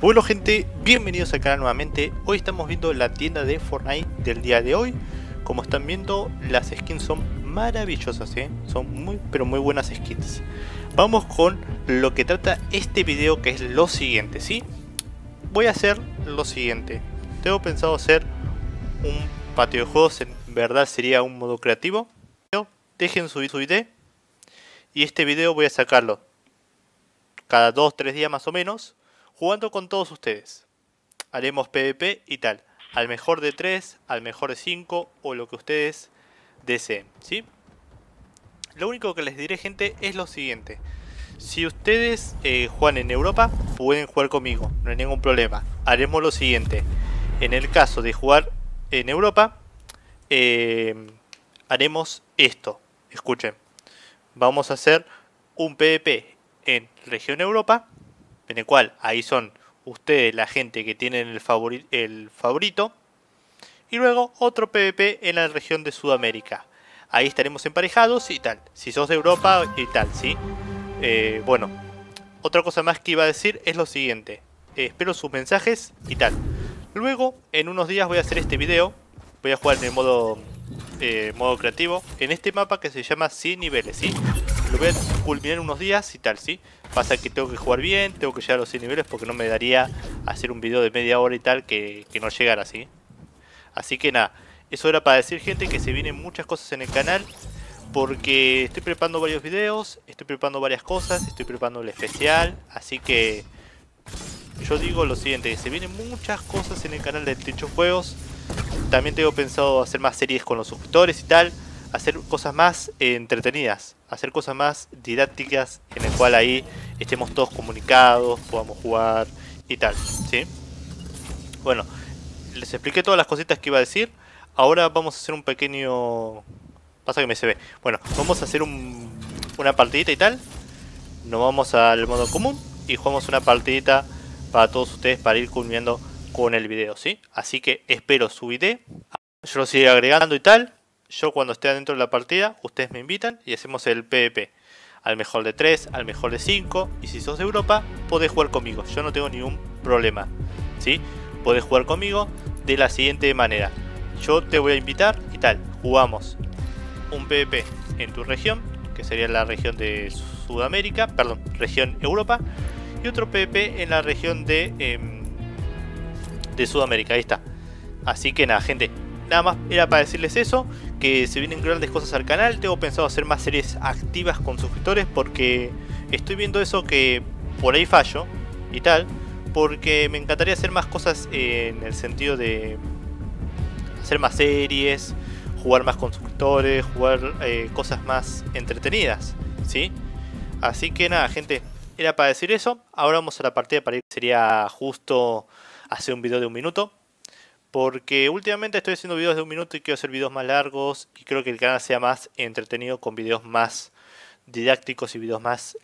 Bueno gente, bienvenidos al canal nuevamente. Hoy estamos viendo la tienda de Fortnite del día de hoy. Como están viendo, las skins son maravillosas, son muy pero muy buenas skins. Vamos con lo que trata este video, que es lo siguiente, ¿sí? Voy a hacer lo siguiente. Tengo pensado hacer un patio de juegos, en verdad sería un modo creativo. Dejen su idea. Y este video voy a sacarlo cada 2-3 días más o menos, jugando con todos ustedes. Haremos PvP y tal, al mejor de 3, al mejor de 5 o lo que ustedes deseen, ¿sí? Lo único que les diré, gente, es lo siguiente. Si ustedes juegan en Europa, pueden jugar conmigo, no hay ningún problema. Haremos lo siguiente. En el caso de jugar en Europa, haremos esto. Escuchen, vamos a hacer un PvP en región Europa, en el cual ahí son ustedes la gente que tienen el favorito, y luego otro PvP en la región de Sudamérica. Ahí estaremos emparejados y tal, si sos de Europa y tal, ¿sí? Bueno, otra cosa más que iba a decir es lo siguiente. Espero sus mensajes y tal. Luego, en unos días voy a hacer este video. Voy a jugar en el modo creativo, en este mapa que se llama 100 niveles, ¿sí? Lo voy a culminar unos días y tal, ¿sí? Pasa que tengo que jugar bien, tengo que llegar a los 100 niveles, porque no me daría hacer un video de media hora y tal que no llegara así. Así que nada, eso era para decir, gente, que se vienen muchas cosas en el canal, porque estoy preparando varios videos, estoy preparando varias cosas, estoy preparando el especial, así que yo digo lo siguiente, que se vienen muchas cosas en el canal de Techo Juegos. También tengo pensado hacer más series con los suscriptores y tal, hacer cosas más entretenidas, hacer cosas más didácticas, en el cual ahí estemos todos comunicados, podamos jugar y tal, ¿sí? Bueno, les expliqué todas las cositas que iba a decir. Ahora vamos a hacer un pequeño... Pasa que me se ve. Bueno, vamos a hacer una partidita y tal. Nos vamos al modo común y jugamos una partidita para todos ustedes, para ir culminando con el video, ¿sí? Así que espero su idea. Yo lo sigo agregando y tal. Yo cuando esté adentro de la partida, ustedes me invitan y hacemos el PvP. Al mejor de 3, al mejor de 5. Y si sos de Europa, podés jugar conmigo. Yo no tengo ningún problema, ¿sí? Podés jugar conmigo de la siguiente manera. Yo te voy a invitar y tal. Jugamos un PvP en tu región, que sería la región de Sudamérica, perdón, región Europa. Y otro PvP en la región de Sudamérica, ahí está. Así que nada, gente, nada más era para decirles eso, que se vienen grandes cosas al canal. Tengo pensado hacer más series activas con suscriptores, porque estoy viendo eso, que por ahí fallo y tal, porque me encantaría hacer más cosas en el sentido de hacer más series, jugar más con suscriptores, jugar cosas más entretenidas, ¿sí? Así que nada, gente, era para decir eso. Ahora vamos a la partida para ir. Sería justo hacer un video de 1 minuto, porque últimamente estoy haciendo videos de 1 minuto y quiero hacer videos más largos, y creo que el canal sea más entretenido con videos más didácticos y videos más,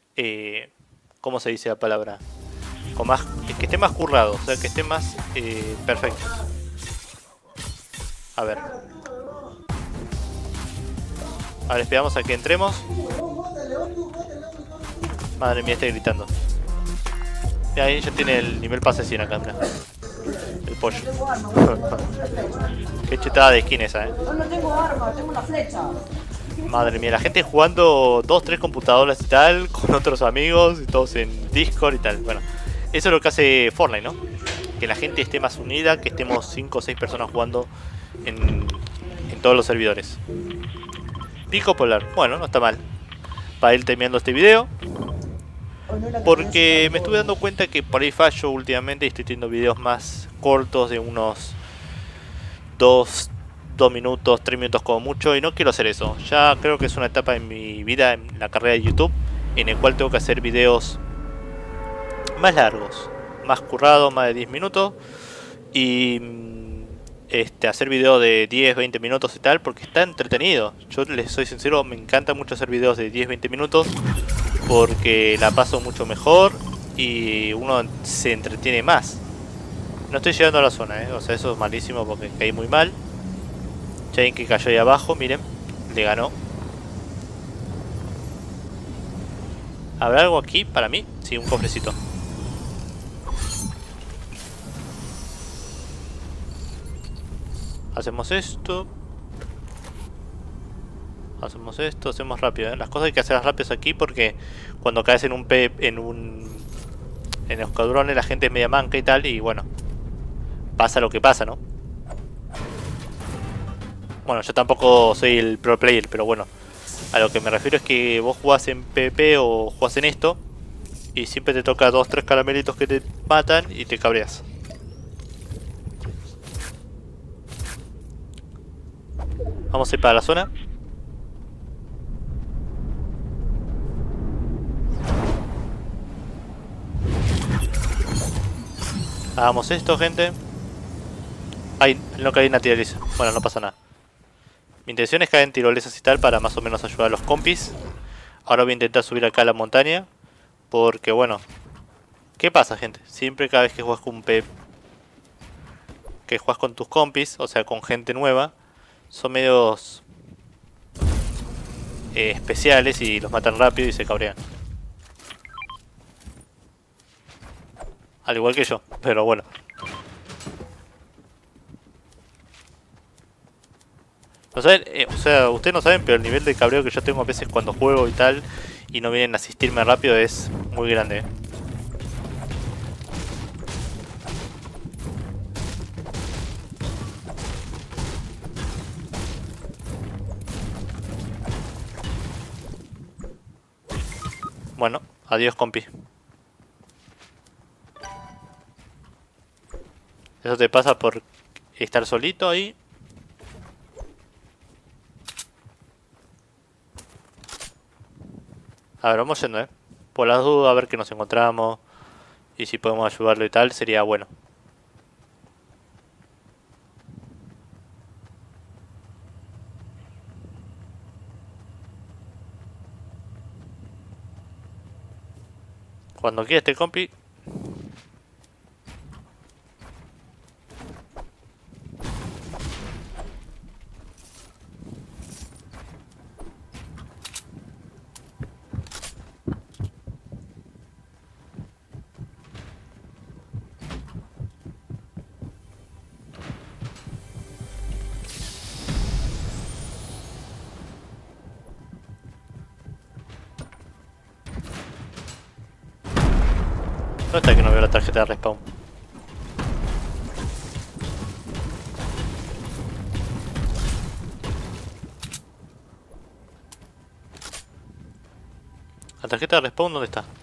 ¿cómo se dice la palabra? Con más, que esté más currado, o sea, que esté más perfecto. A ver, ahora esperamos a que entremos. Madre mía, está gritando. Y ahí ya tiene el nivel pase 100 acá, mira. El pollo. Qué chetada de skin esa, Yo no tengo arma, tengo una flecha. Madre mía, la gente jugando 2-3 computadoras y tal, con otros amigos, y todos en Discord y tal. Bueno, eso es lo que hace Fortnite, ¿no? Que la gente esté más unida, que estemos 5 o 6 personas jugando en todos los servidores. Pico polar, bueno, no está mal. Para ir terminando este video, porque me estuve dando cuenta que por ahí fallo últimamente y estoy teniendo videos más cortos, de unos 2 minutos, 3 minutos como mucho, y no quiero hacer eso. Ya creo que es una etapa en mi vida, en la carrera de YouTube, en el cual tengo que hacer videos más largos, más currados, más de 10 minutos, y hacer videos de 10-20 minutos y tal, porque está entretenido. Yo les soy sincero, me encanta mucho hacer videos de 10-20 minutos, porque la paso mucho mejor y uno se entretiene más. No estoy llegando a la zona, o sea, eso es malísimo porque caí muy mal. Chain que cayó ahí abajo, miren, le ganó. ¿Habrá algo aquí para mí? Sí, un cofrecito. Hacemos esto. Hacemos esto, hacemos rápido, ¿eh? Las cosas hay que hacerlas rápidas aquí porque cuando caes en un en escuadrones la gente es media manca y tal, y bueno, pasa lo que pasa, ¿no? Bueno, yo tampoco soy el pro player, pero bueno, a lo que me refiero es que vos jugás en PvP o jugás en esto y siempre te toca 2-3 caramelitos que te matan y te cabreas. Vamos a ir para la zona. Hagamos esto, gente. Ay, no caí en la tirolesa. Bueno, no pasa nada. Mi intención es caer en tirolesas y tal para más o menos ayudar a los compis. Ahora voy a intentar subir acá a la montaña. Porque bueno, ¿qué pasa, gente? Siempre cada vez que juegas con que juegas con tus compis, o sea con gente nueva, son medios especiales y los matan rápido y se cabrean. Al igual que yo, pero bueno. No saben, o sea, ustedes no saben, pero el nivel de cabreo que yo tengo a veces cuando juego y tal y no vienen a asistirme rápido es muy grande. Bueno, adiós, compi. Eso te pasa por estar solito ahí. A ver, vamos yendo, por las dudas, a ver qué nos encontramos. Y si podemos ayudarlo y tal, sería bueno. Cuando quiera este compi. ¿Dónde está que no veo la tarjeta de respawn? ¿La tarjeta de respawn dónde está?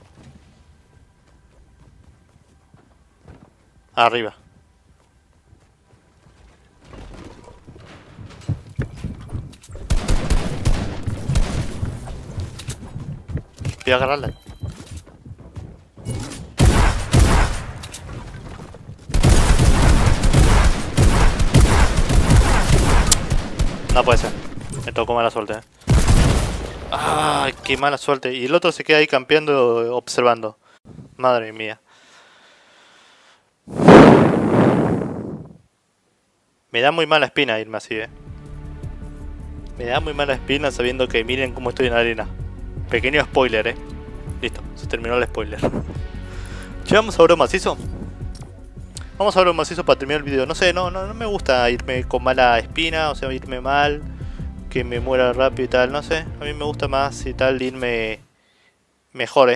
Arriba. Voy a agarrarla. No puede ser. Me tocó mala suerte. Ay, qué mala suerte. Y el otro se queda ahí campeando, observando. Madre mía. Me da muy mala espina irme así, Me da muy mala espina sabiendo que miren cómo estoy en la arena. Pequeño spoiler, Listo, se terminó el spoiler. ¿Llegamos a oro macizo? Vamos a oro macizo para terminar el video. No sé, no me gusta irme con mala espina, o sea, irme mal, que me muera rápido y tal, no sé. A mí me gusta más y tal irme mejor,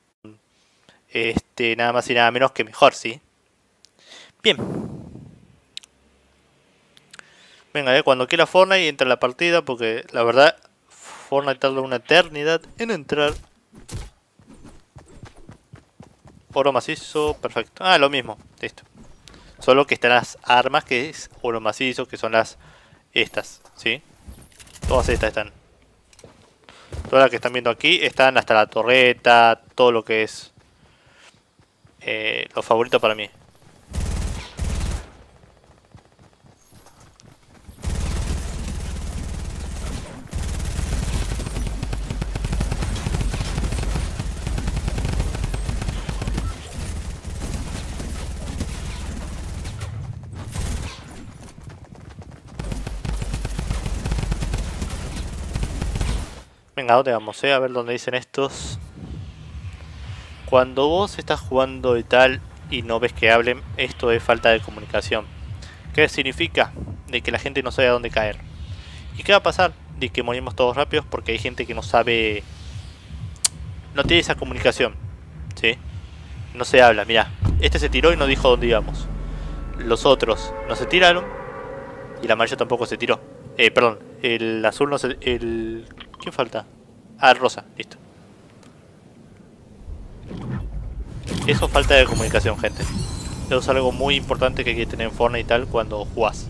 nada más y nada menos que mejor, ¿sí? Bien. Venga, cuando quiera Fortnite entra en la partida, porque la verdad Fortnite tarda una eternidad en entrar. Oro macizo, perfecto. Ah, lo mismo, listo. Solo que están las armas que es oro macizo, que son estas, ¿sí? Todas estas están. Todas las que están viendo aquí están hasta la torreta, todo lo que es lo favorito para mí. Venga, ¿dónde vamos? A ver dónde dicen estos. Cuando vos estás jugando y tal y no ves que hablen, esto es falta de comunicación. ¿Qué significa? de que la gente no sabe a dónde caer. ¿Y qué va a pasar? De que morimos todos rápidos porque hay gente que no sabe, no tiene esa comunicación, ¿sí? No se habla, mirá, este se tiró y no dijo dónde íbamos. Los otros no se tiraron y el amarillo tampoco se tiró. Perdón, el azul no se... ¿Quién falta? Ah, el rosa, listo. Eso es falta de comunicación, gente. Eso es algo muy importante que hay que tener en Fortnite y tal cuando jugás.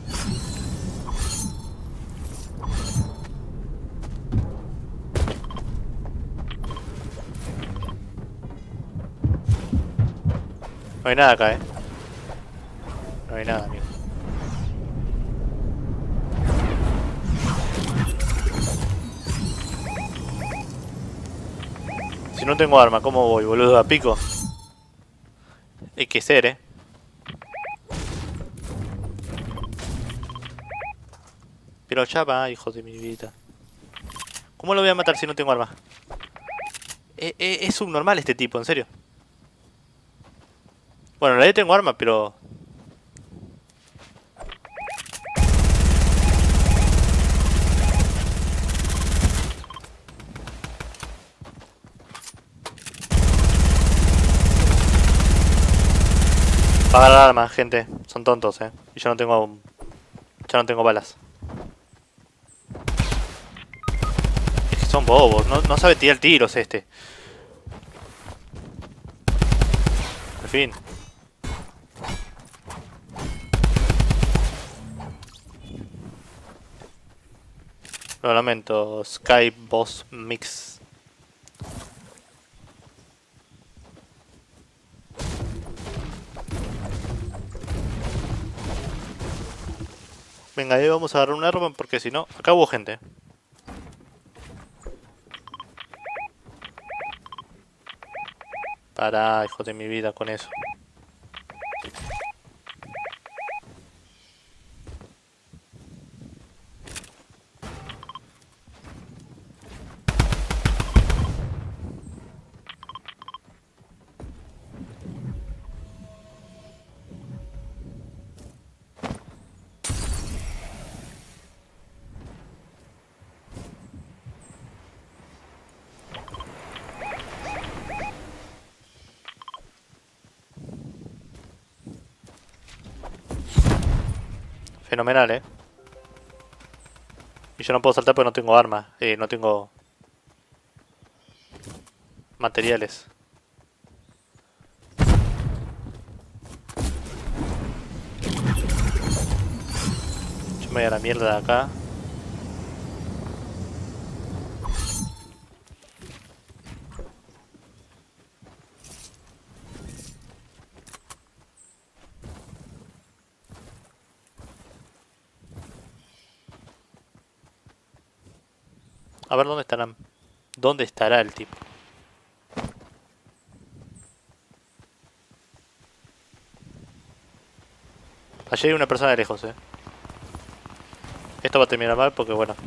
No hay nada acá, no hay nada, amigo. Si no tengo arma, ¿cómo voy, boludo? ¿A pico? Hay que ser, Pero ya va, hijo de mi vida. ¿Cómo lo voy a matar si no tengo arma? Es subnormal este tipo, en serio. Bueno, en realidad tengo arma, pero... Va a agarrar armas, gente. Son tontos, Y yo no tengo... Ya no tengo balas. Es que son bobos. No sabe tirar tiros este. En fin. Lo lamento. Sky Boss Mix. Venga, ahí vamos a agarrar un arma porque si no, acá hubo gente. Pará, hijo de mi vida, con eso. Fenomenal, Y yo no puedo saltar porque no tengo arma. No tengo... materiales. Yo me voy a la mierda de acá. A ver dónde estarán. ¿Dónde estará el tipo? Allí hay una persona de lejos, Esto va a terminar mal porque bueno.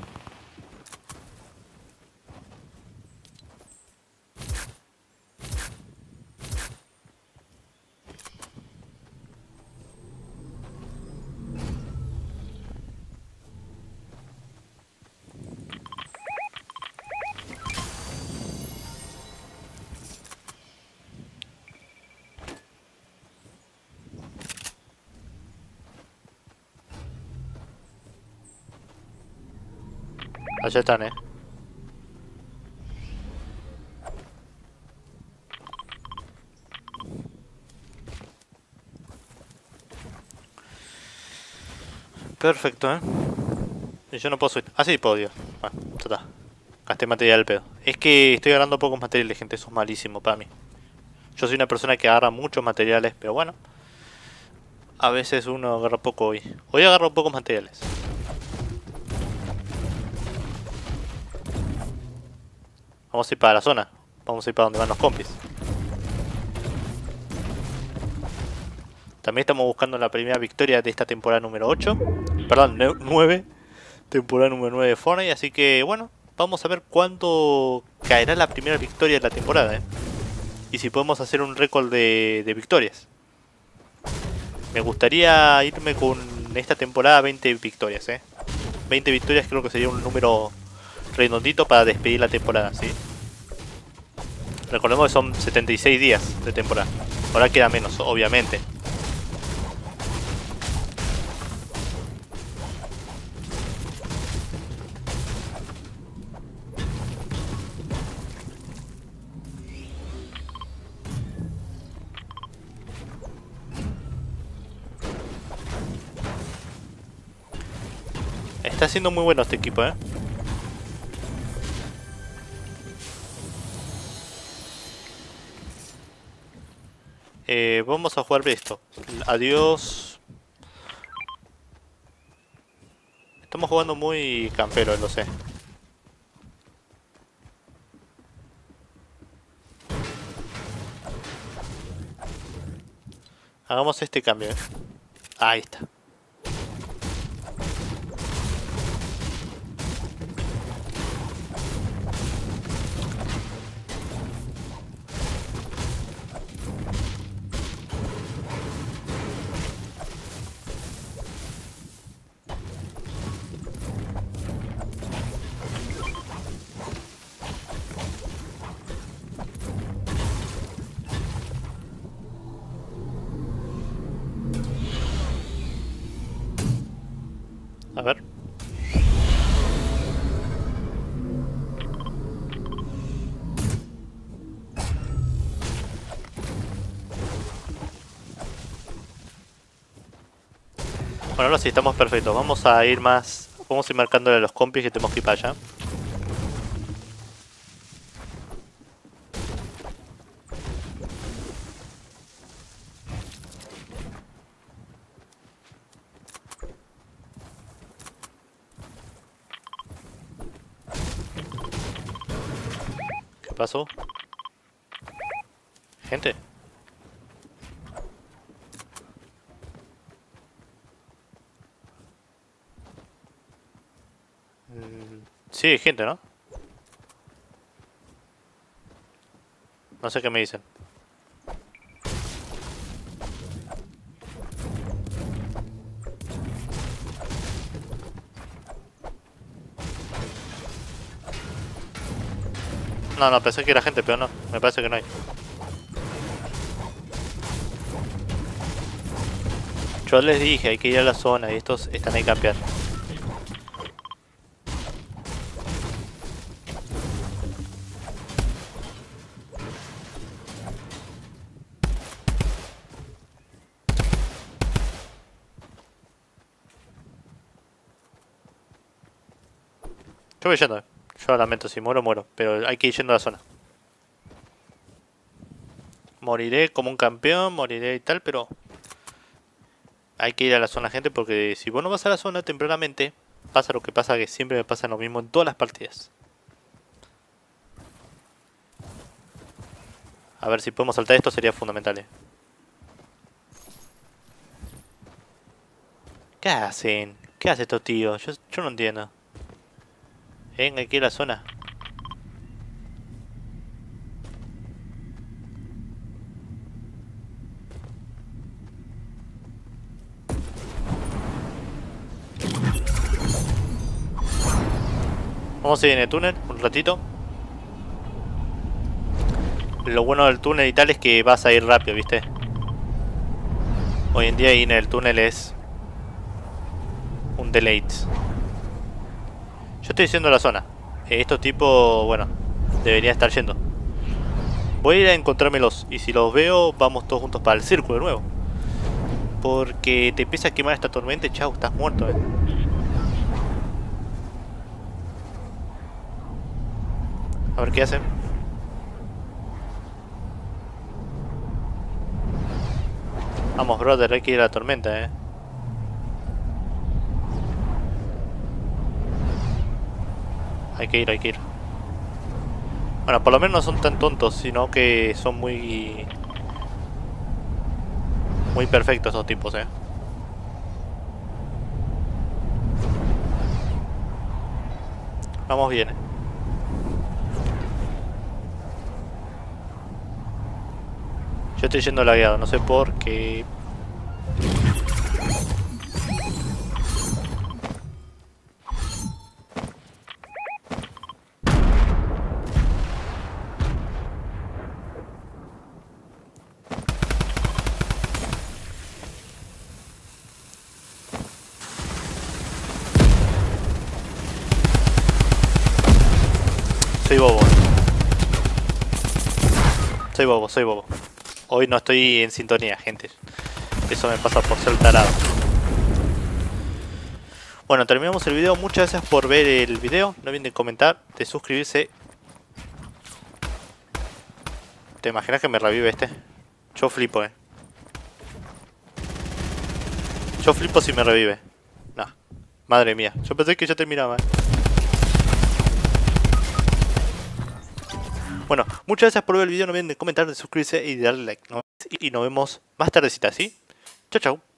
Allá están, Perfecto, Y yo no puedo subir. Ah, sí, puedo, Dios. Bueno, ya está. Gasté material al pedo. Es que estoy agarrando pocos materiales, gente. Eso es malísimo para mí. Yo soy una persona que agarra muchos materiales, pero bueno. A veces uno agarra poco hoy. Hoy agarro pocos materiales. Vamos a ir para la zona. Vamos a ir para donde van los compis. También estamos buscando la primera victoria de esta temporada número 8. Perdón, 9. Temporada número 9 de Fortnite. Así que bueno, vamos a ver cuándo caerá la primera victoria de la temporada. Y si podemos hacer un récord de victorias. Me gustaría irme con en esta temporada 20 victorias, 20 victorias creo que sería un número redondito para despedir la temporada, ¿sí? Recordemos que son 76 días de temporada. Ahora queda menos, obviamente. Está siendo muy bueno este equipo, vamos a jugar esto. Adiós. Estamos jugando muy campero, lo sé. Hagamos este cambio, Ahí está. A ver. Bueno, ahora sí estamos perfectos. Vamos a ir más. Vamos a ir marcándole a los compis que tenemos que ir para allá. ¿Qué pasó? Gente. Sí, gente, ¿no? No sé qué me dicen. No, pensé que era gente, pero no. Me parece que no hay. Yo les dije, hay que ir a la zona y estos están ahí campear. Yo voy yendo, Yo lamento, si muero, muero. Pero hay que ir yendo a la zona. Moriré como un campeón, moriré y tal, pero... hay que ir a la zona, gente, porque si vos no vas a la zona tempranamente, pasa lo que pasa, que siempre me pasa lo mismo en todas las partidas. A ver si podemos saltar esto, sería fundamental. ¿Qué hacen? ¿Qué hacen estos tíos? Yo no entiendo. Venga, hay que ir a la zona. Vamos a ir en el túnel un ratito. Lo bueno del túnel y tal es que vas a ir rápido, ¿viste? Hoy en día ir en el túnel es un deleite. Yo estoy yendo a la zona. Estos tipos, bueno, deberían estar yendo. Voy a ir a encontrármelos y si los veo, vamos todos juntos para el círculo de nuevo. Porque te empieza a quemar esta tormenta y chau, estás muerto, A ver qué hacen. Vamos, brother, hay que ir a la tormenta, Hay que ir, Bueno, por lo menos no son tan tontos, sino que son muy perfectos esos tipos, Vamos bien, Yo estoy yendo lagueado, no sé por qué. Soy bobo. Soy bobo. Hoy no estoy en sintonía, gente. Eso me pasa por ser tarado. Bueno, terminamos el video. Muchas gracias por ver el video. No olviden de comentar, de suscribirse. ¿Te imaginas que me revive este? Yo flipo, Yo flipo si me revive. No. Madre mía. Yo pensé que ya terminaba, Bueno, muchas gracias por ver el video. No olviden de comentar, de suscribirse y de darle like, ¿no? Y nos vemos más tardecita, ¿sí? Chau, chau.